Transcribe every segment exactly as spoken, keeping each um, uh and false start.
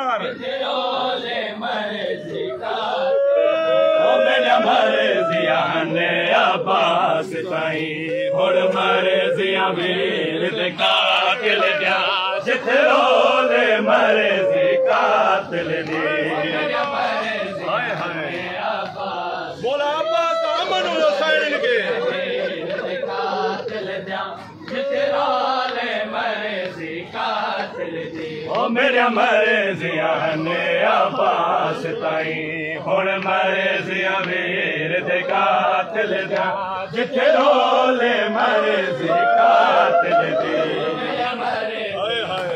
बाजार मेरा मर्जिया ने अब्बास ताई हुण मर्जिया वीर दे कातिल दिया जिथे रोले मर्जी कातिल दी हाय हाय बोला अब्बास अमन हुसैन के ओ मेरा मर्जिया ने अब्बास ताई हुण मर्जिया वीर दे कातिल दिया जिथे रोले मर्जी कातिल दी हाय हाय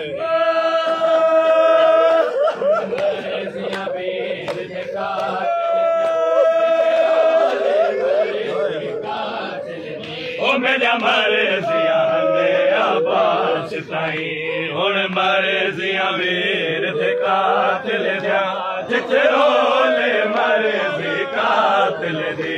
ओ मेरा मर्जिया ने अब्बास ताई हुण मर्जिया वीर दे कातिल दिया जिथे रोले मर्जी कातिल दी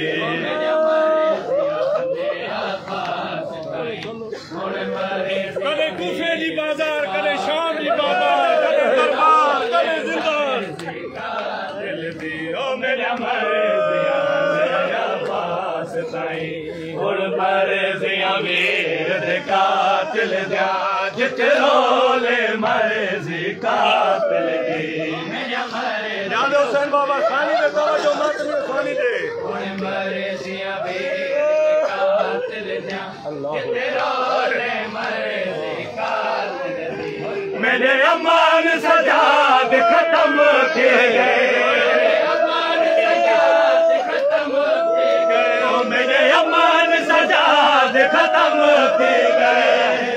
कदे कूफे दी बाजार कदे शाम दी बाजार कदे दरबार कदे जिंदार कातिल दी ओ मेरा मर्जिया ने अब्बास ताई हुण मर्जिया वीर दे कातिल दिया जिथे रोले मर्जी कातिल दी याद हुसैन बाबा खानी दे तवज्जो मत नहीं खानी दे मेरे अमान सजाद खत्म थे गए मेरे अमान सजाद खत्म थे गए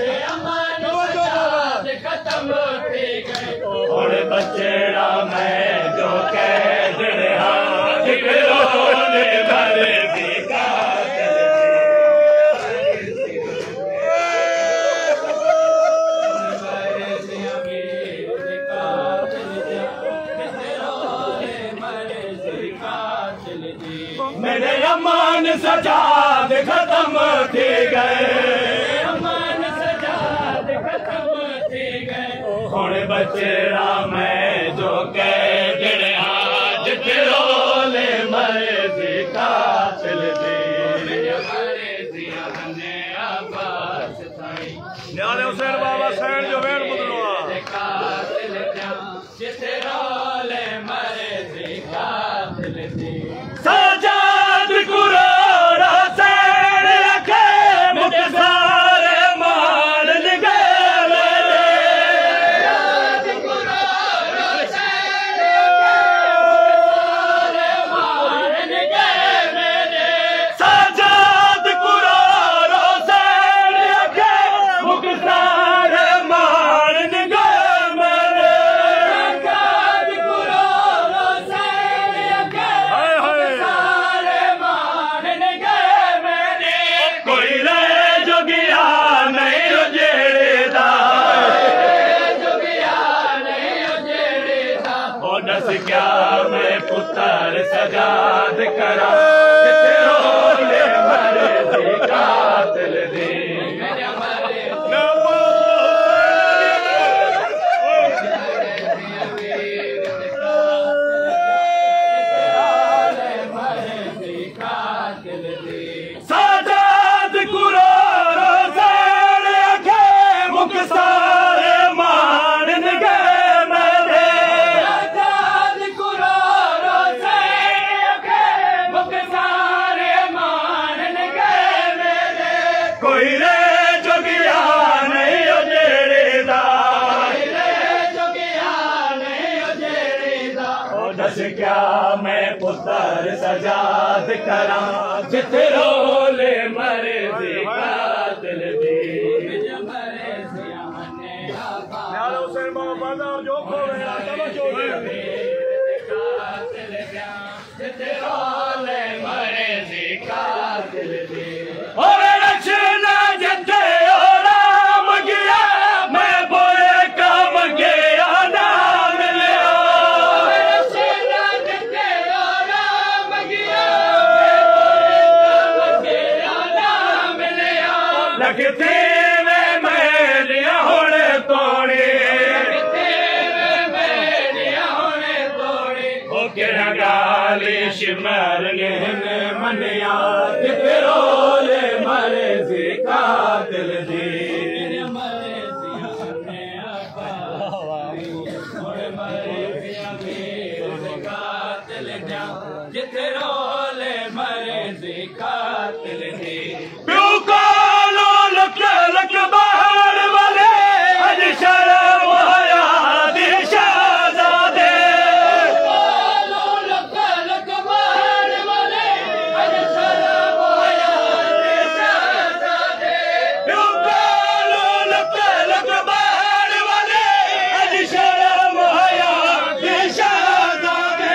और बचेड़ा मैं जो कैद रहा रोले मर्जी कातिल मेरे अमान सजाद खत्म थे गए अमान सजाद खत्म थे गए हुण बचेड़ा मैं जो कैद रहा जिथे रोले मर्जी कातिल दी न्याले हुसैन बाबा सैन जो वैन बुदलवा सजाद कुरारा सैन रखे मुझे सारे मान गए सजाद कुरारा सैन रखे मुझे सारे मान गए मेरे हाय हाय कोई रे जो गया नहीं उजेड़दा ओ दस क्या मैं पुत्र सजाद करा जिथे रोले मर्जी कातिल दी सजाद कुरारा सैन रखे मुख सारे मान गए मेरे कोई रे जो गया नहीं उजेड़दा ओ दस क्या मैं पुत्र सजाद करा जिथे रोले मर्जी कातिल दी न्याले हुसैन बाबा बाजार जो खोवे तवज्जो दे जिथे रोले मर्जी कातिल दी और रचना जिथे ओ राम गया मैं बोले काम गया ना मिलिया लगते में मैं लिया हुण तोड़े चालीस मरने मनिया जिते रोले मरे सी कातिल दी जिते रोले मरे सी कातिल दी प्यो कालो लक लक बाहर वाले अज शर्म हया दी शहजादे कालो लक लक बाहर वाले अज शर्म हया दी शहजादे प्यो कालो लक लक बाहर वाले अज शर्म हया दी शहजादे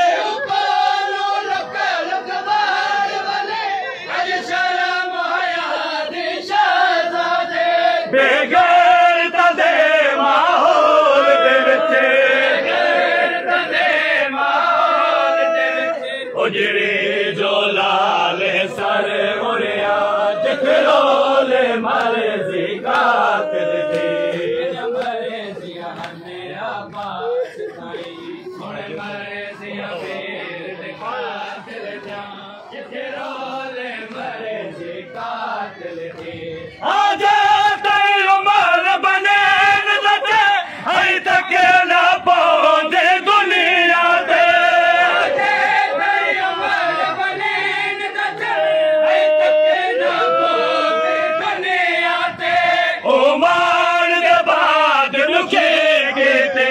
कालो लक लक बाहर वाले अज शर्म हया दी शहजादे बेगैरता दे माहौल दे विच बेगैरता दे माहौल दे विच ओ जेड़े जो लाल सर मुरिया जिथे रोले मरे सी कातिल दी मरे सी मेरा पास ताई हुण मरे सी अमीर दे कातिल दा जिथे रोले मरे सी कातिल दी आजा तई उमर बने न दते हई तक ना पहुंचे दुनिया ते आजा तई उमर बने न दते हई तक ना पहुंचे दुनिया ते ओ मान दे बाद लुके कीते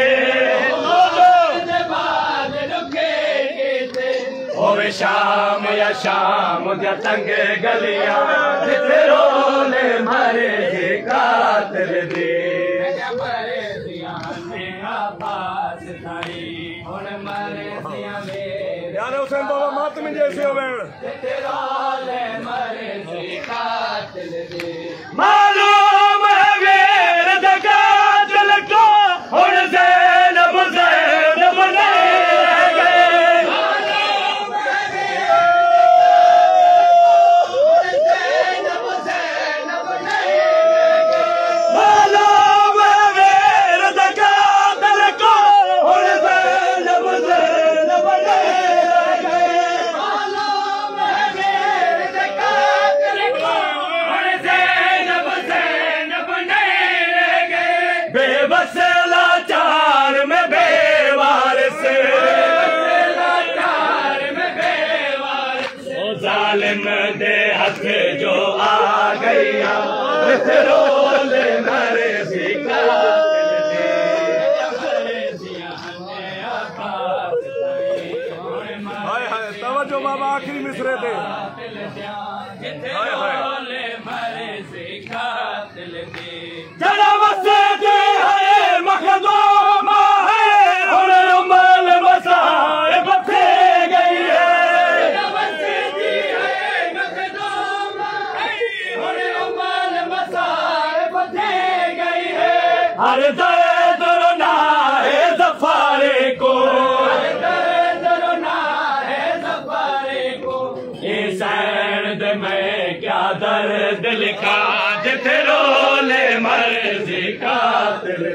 मान दे बाद लुके कीते होवे शाम या शाम दा तंग गलियां जिथे रोले मरे सी कातिल दी मरे सिया मेरा पास ताई हुण मरे सिया मेरे यार हुसैन बाबा मातम जैसे हो बैठ जिथे रोले मरे सी कातिल दी मालूम है वीर दा कातिल को हुण ज़ैनब ज़ैनब नहीं रह गए मालूम है ज़ैनब ज़ैनब नहीं रह गए मालूम है वीर दा कातिल को हुण ज़ैनब ज़ैनब नहीं रह गए मालूम है वीर दा कातिल को हुण ज़ैनब ज़ैनब नहीं रह गए बेबस लाचार में बेवारिस लाचार में बेवारिस ओ जालिम दे हथ जो आ गईया रोले मरे सी कातिल दी मरे सिया मेरा पास ताई हुण हाय हाय तवज्जो बाबा आखिरी मिसरे पे जिथे हाय हाय रोले मरे सी कातिल दी जरा वसे दे है मखदूमा है हुण उमल मसाए बथे गई है जरा वसे दी है मखदूमा है हुण उमल मसाए बथे गई है हर दर्द रोना है ज़फ़ारे को हर दर्द रोना है ज़फ़ारे को ये सैन में क्या दर्द लिखा जिथे रोले मरे सी कातिल